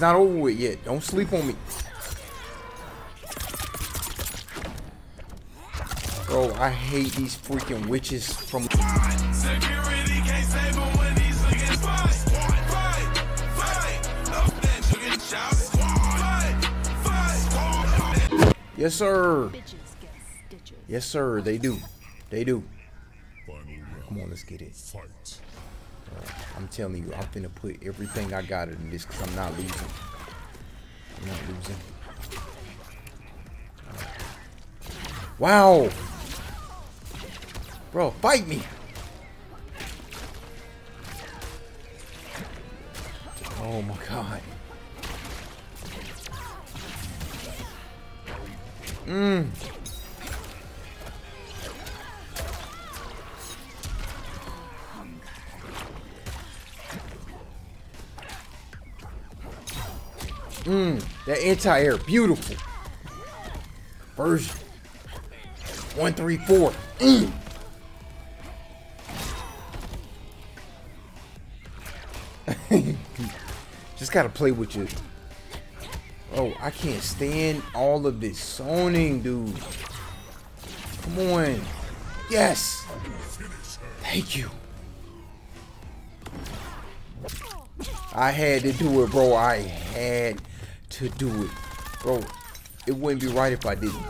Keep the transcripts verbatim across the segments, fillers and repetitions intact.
not over with yet. Don't sleep on me. Bro, I hate these freaking witches from... Yes, sir. Yes, sir. They do. They do. Come on, let's get it. Uh, I'm telling you, I'm finna put everything I got in this because I'm not losing. I'm not losing. Uh, wow. Bro, fight me. Oh my God. Mmm. Mmm. That anti-air, beautiful. Version. One, three, four. Mm. Just gotta play with you. Oh, I can't stand all of this zoning, dude. Come on. Yes. Thank you. I had to do it, bro. I had to do it. Bro, it wouldn't be right if I didn't.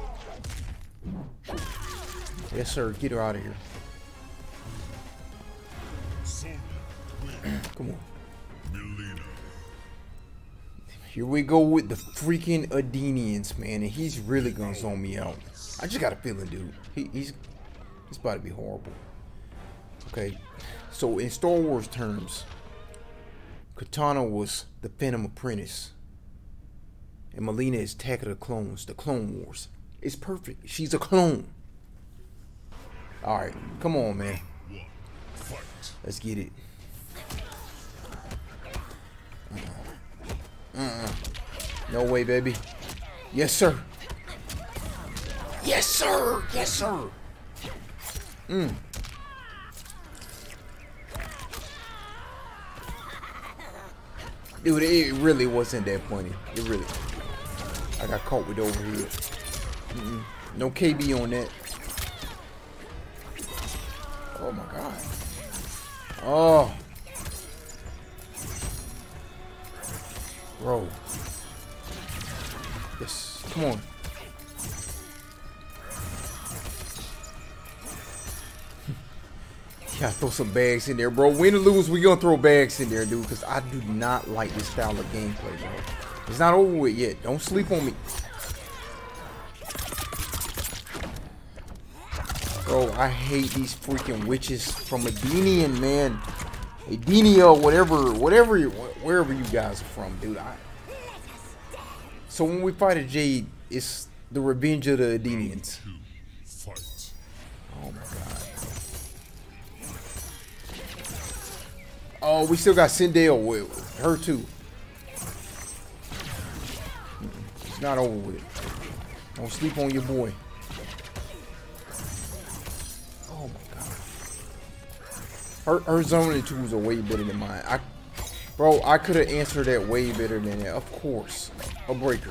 Yes, sir. Get her out of here. Come on. Mileena. Here we go with the freaking Edenians, man, and he's really gonna zone me out. I just got a feeling, dude. He, he's he's about to be horrible. Okay, so in Star Wars terms, Kitana was the Phantom Apprentice, and Mileena is Attack of the Clones, the Clone Wars. It's perfect. She's a clone. All right, come on, man. Let's get it. Uh-uh. No way, baby. Yes, sir. Yes, sir. Yes, sir. Mm. Dude, it really wasn't that funny. It really. I got caught with overhead. Mm-mm. No K B on that. Oh my God. Oh. Bro. Yes. Come on. Yeah, throw some bags in there, bro. Win or lose, we gonna throw bags in there, dude, because I do not like this style of gameplay, bro. It's not over with yet. Don't sleep on me. Bro, I hate these freaking witches from EDENIA, man. EDENIA, whatever, whatever, wherever you guys are from, dude. I... So when we fight a Jade, it's the revenge of the EDENIans. Oh my God. Oh, we still got Sindel with her too. It's not over with. Don't sleep on your boy. Oh my God. Her, her zoning tools are way better than mine. I, bro, I could have answered that way better than that. Of course. A breaker.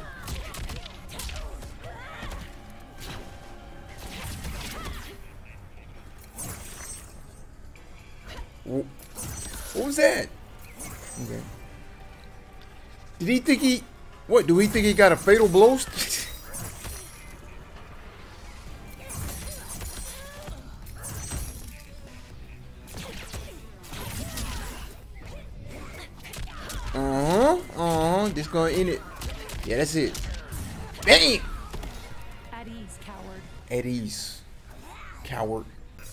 What was that? Okay. Did he think he... What, do he think he got a fatal blow? Uh-huh. Uh-huh. This gonna end it. Yeah, that's it. Bang! At ease, coward. At ease. Coward.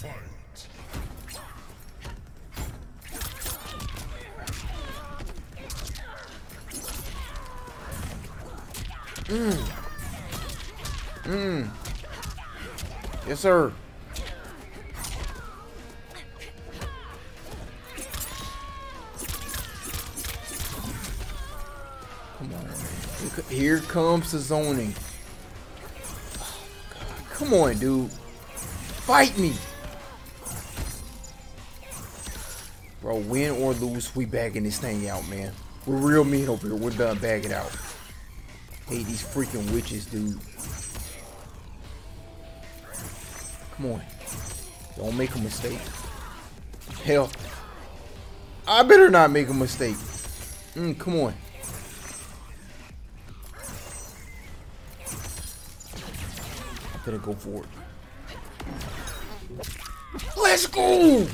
Mmm. Mmm. Yes, sir. Come on, man. Here comes the zoning. Oh, God. Come on, dude. Fight me. Bro, win or lose, we bagging this thing out, man. We're real mean over here. We're done. Bag it out. Hate these freaking witches, dude. Come on. Don't make a mistake. Hell. I better not make a mistake. Mm, come on. I better go for it. Let's go!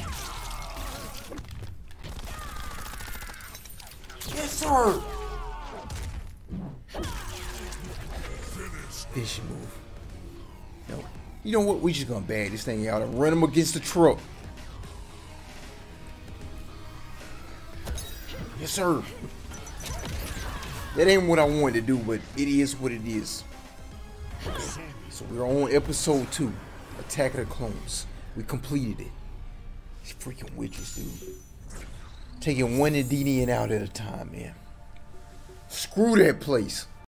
Yes, sir! Finish move. No. You know what? We just gonna bag this thing out and run him against the truck. Yes, sir. That ain't what I wanted to do, but it is what it is. Okay. So we're on episode two, Attack of the Clones. We completed it. These freaking witches, dude. Taking one Edenian out at a time, man. Screw that place.